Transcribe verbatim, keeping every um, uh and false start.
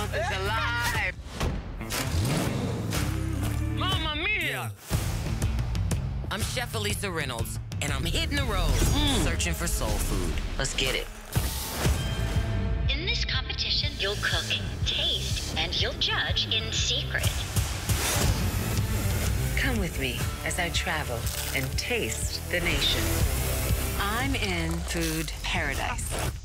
Chef is alive. Mamma mia! I'm Chef Elisa Reynolds, and I'm hitting the road, mm. searching for soul food. Let's get it. In this competition, you'll cook, taste, and you'll judge in secret. Come with me as I travel and taste the nation. I'm in food paradise.